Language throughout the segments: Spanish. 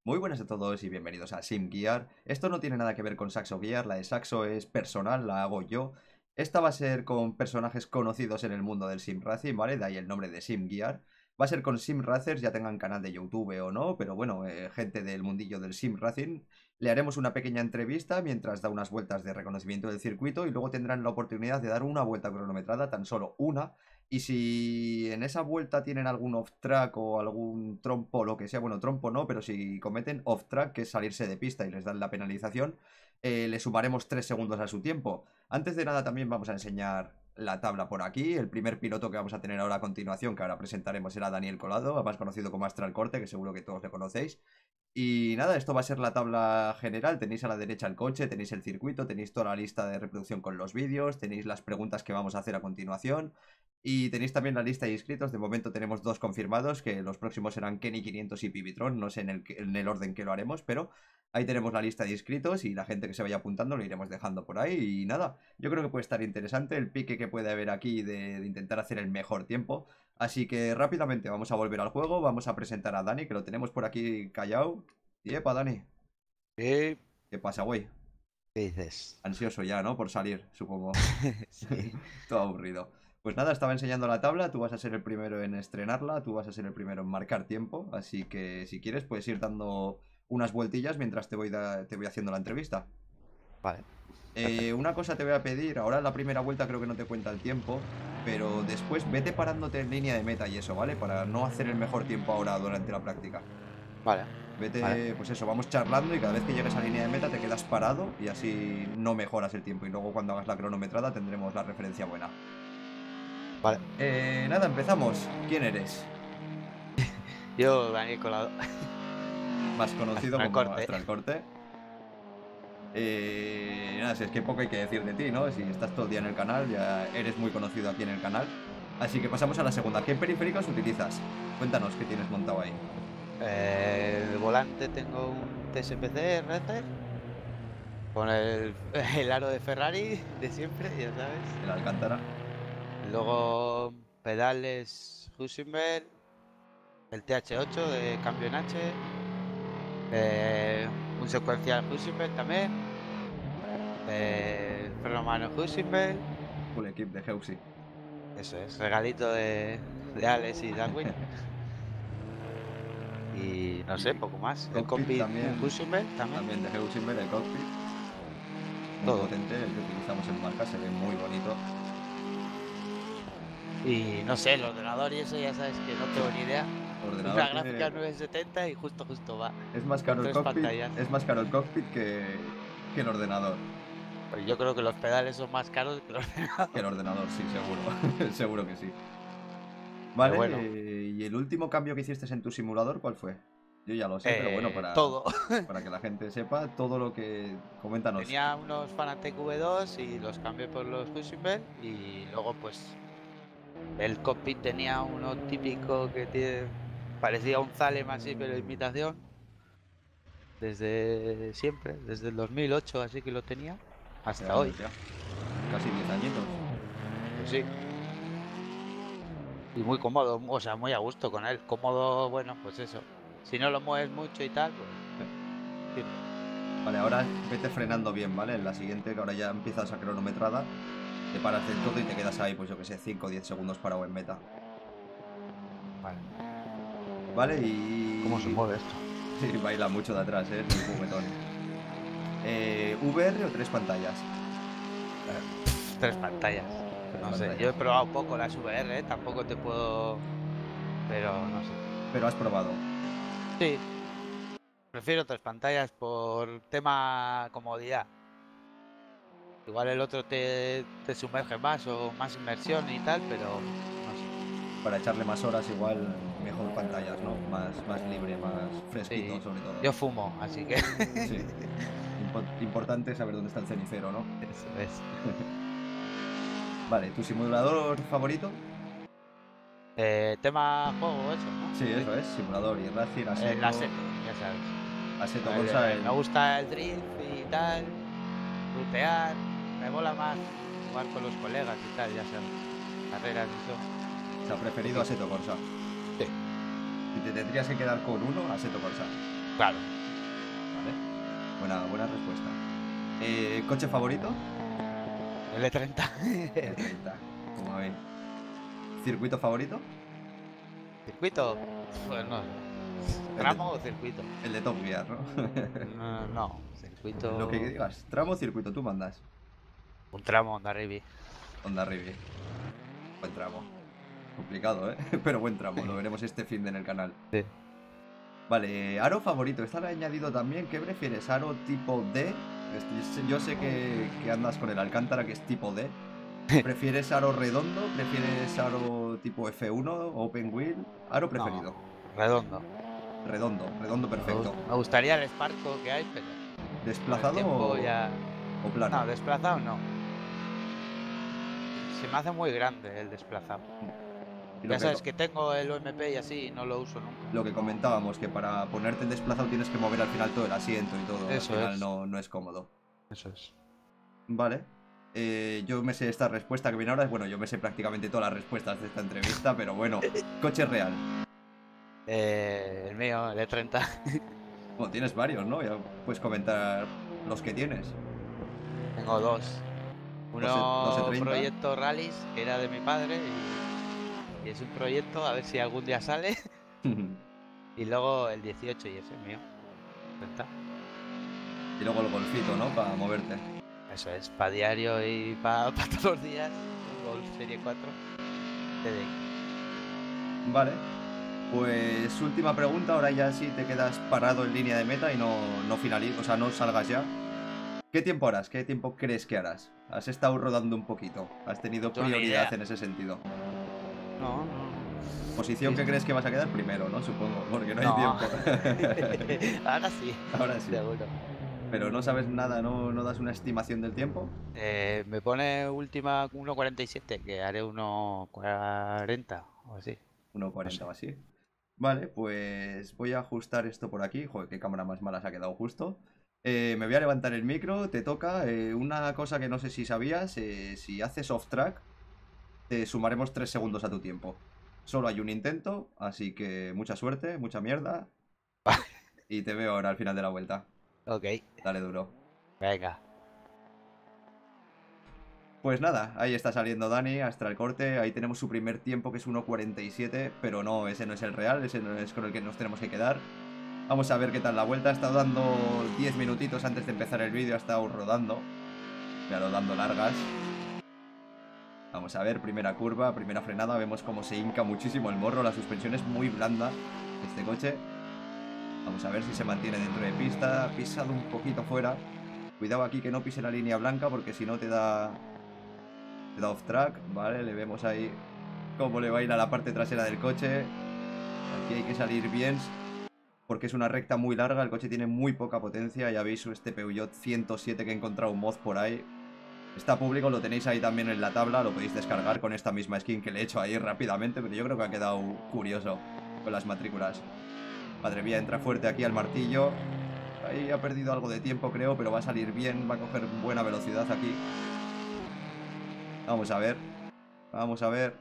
Muy buenas a todos y bienvenidos a Sim Gear. Esto no tiene nada que ver con Saxo Gear, la de Saxo es personal, la hago yo. Esta va a ser con personajes conocidos en el mundo del Sim Racing, ¿vale? De ahí el nombre de Sim Gear. Va a ser con Sim Racers, ya tengan canal de YouTube o no, pero bueno, gente del mundillo del Sim Racing. Le haremos una pequeña entrevista mientras da unas vueltas de reconocimiento del circuito y luego tendrán la oportunidad de dar una vuelta cronometrada, tan solo una. Y si en esa vuelta tienen algún off-track o algún trompo o lo que sea, bueno, trompo no, pero si cometen off-track, que es salirse de pista y les dan la penalización, le sumaremos 3 segundos a su tiempo. Antes de nada también vamos a enseñar la tabla por aquí. El primer piloto que vamos a tener ahora a continuación, que ahora presentaremos, será Daniel Colado, más conocido como Astral Corte, que seguro que todos le conocéis. Y nada, esto va a ser la tabla general. Tenéis a la derecha el coche, tenéis el circuito, tenéis toda la lista de reproducción con los vídeos, tenéis las preguntas que vamos a hacer a continuación. Y tenéis también la lista de inscritos. De momento tenemos 2 confirmados, que los próximos serán Kenny 500 y Pibitron. No sé en el orden que lo haremos, pero ahí tenemos la lista de inscritos y la gente que se vaya apuntando lo iremos dejando por ahí. Y nada, yo creo que puede estar interesante el pique que puede haber aquí de intentar hacer el mejor tiempo. Así que rápidamente vamos a volver al juego, vamos a presentar a Dani, que lo tenemos por aquí callado. Y epa, Dani, ¿Qué ¿qué pasa, güey? dices? Ansioso ya, ¿no? Por salir, supongo. Sí. Todo aburrido. Pues nada, estaba enseñando la tabla, tú vas a ser el primero en estrenarla, tú vas a ser el primero en marcar tiempo, así que si quieres puedes ir dando unas vueltillas mientras te voy haciendo la entrevista. Vale, perfecto. Una cosa te voy a pedir, ahora en la primera vuelta creo que no te cuenta el tiempo, pero después vete parándote en línea de meta y eso, ¿vale? Para no hacer el mejor tiempo ahora durante la práctica. Vale, vale, Vete, pues eso, vamos charlando y cada vez que llegues a línea de meta te quedas parado y así no mejoras el tiempo. Y luego cuando hagas la cronometrada tendremos la referencia buena. vale. Nada, empezamos. ¿Quién eres? Yo, Daniel Colado. Más conocido Hasta el como corte. Astral Corte. Nada, si es que poco hay que decir de ti, ¿no? Si estás todo el día en el canal, ya eres muy conocido aquí en el canal. Así que pasamos a la segunda. ¿Qué periféricos utilizas? Cuéntanos qué tienes montado ahí. El volante tengo un TSPC Racer con el aro de Ferrari de siempre, ya sabes. El Alcántara. Luego pedales Husinberg, el TH8 de cambio en H, un secuencial Husinberg también, freno a mano Husinberg. Full equip de Heusi. Eso es, regalito de Alex y Darwin. Y no sé, Y poco más. El cockpit cockpit, un también. Husinberg también. También de Heusinger, el cockpit. Muy Todo. potente, el que utilizamos en marca, se ve muy bonito. Y no sé, el ordenador y eso ya sabes que no tengo ni idea. El ordenador Una gráfica tiene. 970 y justo va. Es más Con caro el tres cockpit. pantallas. Es más caro el cockpit que el ordenador. Pero yo creo que los pedales son más caros que el Que el ordenador. ordenador, sí, seguro. Seguro que sí. Pero Vale, bueno, ¿y el último cambio que hiciste en tu simulador cuál fue? Yo ya lo sé, pero bueno, todo. para que la gente sepa todo lo que. Coméntanos. Tenía unos Fanatec V2 y los cambié por los Husinberg. Y luego pues el cockpit tenía uno típico que parecía un Zalem así, pero imitación. Desde siempre, desde el 2008 así que lo tenía, Hace hasta hoy. años ya. Casi 10 añitos. Pues sí. Y muy cómodo, o sea, muy a gusto con él. Cómodo, bueno, pues eso. Si no lo mueves mucho y tal, pues sirve. Vale, ahora vete frenando bien, ¿vale? En la siguiente, que ahora ya empiezas a cronometrada, te paras del todo y te quedas ahí, pues yo que sé, 5 o 10 segundos parado en meta. Vale. ¿Vale? ¿Cómo se Y. mueve esto? Sí, baila mucho de atrás, ¿eh? Es un juguetón. ¿VR o 3 pantallas? Tres pantallas. 3 No sé, yo he pantallas. probado poco las VR, tampoco te puedo. Pero no sé. Pero has probado. Sí, prefiero tres pantallas por tema comodidad. Igual el otro te sumerge más o más inmersión y tal, pero no sé. Para echarle más horas, igual mejor pantallas, ¿no? Más libre, más fresquito, Sí, sobre todo. yo fumo, así que Sí. Importante saber dónde está el cenicero, ¿no? eso es. Vale, ¿tu simulador favorito? Tema juego, eso, ¿no? Sí, Sí. eso es. Simulador y Racing, El Assetto. Assetto, ya sabes. Assetto Corsa, Me gusta el drift y tal, rutear, me mola más jugar con los colegas y tal, ya sabes. Carreras y eso. o sea, preferido Poquito. Assetto Corsa. Sí. Si te tendrías que quedar con uno, Assetto Corsa. Claro, Vale. Buena respuesta. ¿Coche favorito? el E30. El 30. Como veis. ¿Circuito favorito? ¿Circuito? Pues no sé. ¿Tramo o circuito? El de Top Gear, ¿no? No, no, circuito. Lo que digas. Tramo o circuito, tú mandas. Un tramo, Honda Rivi. Honda Rivi. Buen tramo. Complicado, ¿eh? Pero buen tramo. Lo veremos este fin de en el canal. Sí. Vale, aro favorito. Esta la he añadido también. ¿Qué prefieres? ¿Aro tipo D? Yo sé que andas con el Alcántara, que es tipo D. ¿Prefieres aro redondo? ¿Prefieres aro tipo F1? ¿Open wheel? ¿Aro preferido? No, redondo. Redondo perfecto. Me gustaría el Sparco que hay, pero. ¿Desplazado o ya... o plano? No, desplazado no. Se me hace muy grande el desplazado. Y Ya sabes que tengo el OMP y así y no lo uso nunca. Lo que comentábamos, que para ponerte en desplazado tienes que mover al final todo el asiento y todo. Eso al final es. no es cómodo. Eso es. Vale. Yo me sé esta respuesta que viene ahora. Bueno, yo me sé prácticamente todas las respuestas de esta entrevista, pero bueno. Coche real. El mío, el E30. Bueno, tienes varios, ¿no? Ya puedes comentar los que tienes. Tengo dos. Uno 1230. proyecto rallies, que era de mi padre, y es un proyecto, a ver si algún día sale. Y luego el 18 y ese es mío. 30. Y luego el golfito, ¿no? Para moverte. Eso es, para diario y para todos los días. Un Golf Serie 4. TDI. Vale. Pues última pregunta, ahora ya sí te quedas parado en línea de meta y no finalizas, o sea, no salgas ya. ¿Qué tiempo harás? ¿Qué tiempo crees que harás? ¿Has estado rodando un poquito? ¿Has tenido No, ni prioridad idea. en ese sentido? No. Posición que crees que vas a quedar primero, ¿no? Supongo, porque no hay No. tiempo. Ahora sí. Ahora sí. Seguro. Pero no sabes nada, ¿no das una estimación del tiempo? Me pone última 1.47, que haré 1.40 o así. 1.40 o así. Vale, pues voy a ajustar esto por aquí. Joder, qué cámara más mala se ha quedado justo. Me voy a levantar el micro, te toca. Una cosa que no sé si sabías, si haces off-track, te sumaremos 3 segundos a tu tiempo. Solo hay un intento, así que mucha suerte, mucha mierda. Y te veo ahora al final de la vuelta. Ok, Dale duro. venga. Pues nada, ahí está saliendo Dani hasta el corte. Ahí tenemos su primer tiempo, que es 1.47, pero no, ese no es el real, ese no es con el que nos tenemos que quedar. Vamos a ver qué tal la vuelta. Ha estado dando 10 minutitos antes de empezar el vídeo, ha estado rodando. Claro, dando largas. Vamos a ver, primera curva, primera frenada. Vemos cómo se hinca muchísimo el morro. La suspensión es muy blanda, este coche. Vamos a ver si se mantiene dentro de pista. Ha pisado un poquito fuera. Cuidado aquí que no pise la línea blanca, porque si no te da off track. Vale, le vemos ahí cómo le va a ir a la parte trasera del coche. Aquí hay que salir bien, porque es una recta muy larga. El coche tiene muy poca potencia. Ya veis este Peugeot 107 que he encontrado un mod por ahí. Está público, lo tenéis ahí también en la tabla. Lo podéis descargar con esta misma skin que le he hecho ahí rápidamente, pero yo creo que ha quedado curioso con las matrículas. Madre mía, entra fuerte aquí al martillo. Ahí ha perdido algo de tiempo, creo, pero va a salir bien. Va a coger buena velocidad aquí. Vamos a ver. Vamos a ver.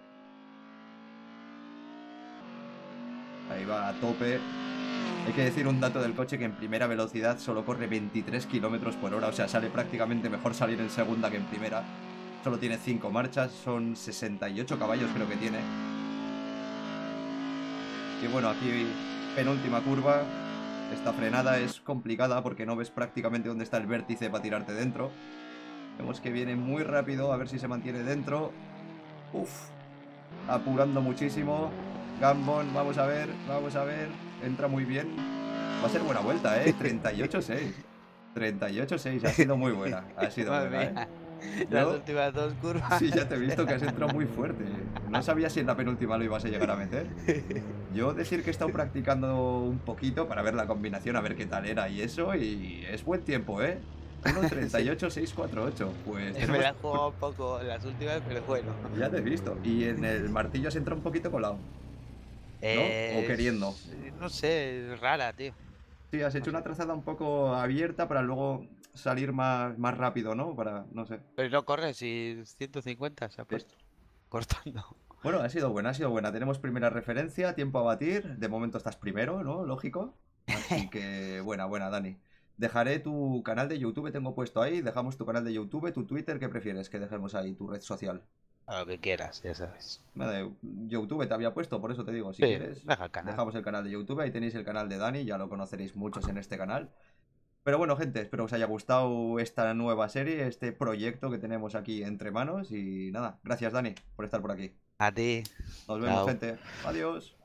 Ahí va a tope. Hay que decir un dato del coche, que en primera velocidad solo corre 23 km por hora. O sea, sale prácticamente mejor salir en segunda que en primera. Solo tiene 5 marchas. Son 68 caballos creo que tiene. Y bueno, aquí penúltima curva. Esta frenada es complicada porque no ves prácticamente dónde está el vértice para tirarte dentro. Vemos que viene muy rápido, a ver si se mantiene dentro. Uf, apurando muchísimo. Gambon, vamos a ver, entra muy bien. Va a ser buena vuelta, 38-6. 38-6, ha sido muy buena. Ha sido buena, Las últimas dos curvas. Sí, ya te he visto que has entrado muy fuerte. No sabía si en la penúltima lo ibas a llegar a meter. Yo decir que he estado practicando un poquito para ver la combinación, a ver qué tal era y eso, y es buen tiempo, 1.38.648. Pues Me la he jugado un poco en las últimas, pero bueno. Ya te he visto. Y en el martillo has entrado un poquito colado, ¿no? O queriendo. No sé, es rara, tío. Sí, has hecho una trazada un poco abierta para luego salir más rápido, ¿no? No sé. Pero no corre, si 150 se ha puesto. Cortando. Bueno, ha sido buena, ha sido buena. Tenemos primera referencia, tiempo a batir. De momento estás primero, ¿no? Lógico. Así que, buena, Dani. Dejaré tu canal de YouTube, tengo puesto ahí. Dejamos tu canal de YouTube, tu Twitter, ¿qué prefieres que dejemos ahí, tu red social? A lo que quieras, ya sabes. Nada, YouTube te había puesto, por eso te digo, si Sí, quieres, deja el canal. dejamos el canal de YouTube, ahí tenéis el canal de Dani, ya lo conoceréis muchos en este canal. Pero bueno, gente, espero que os haya gustado esta nueva serie, este proyecto que tenemos aquí entre manos y nada, gracias Dani por estar por aquí. A ti. Nos vemos, Chao. gente. Adiós.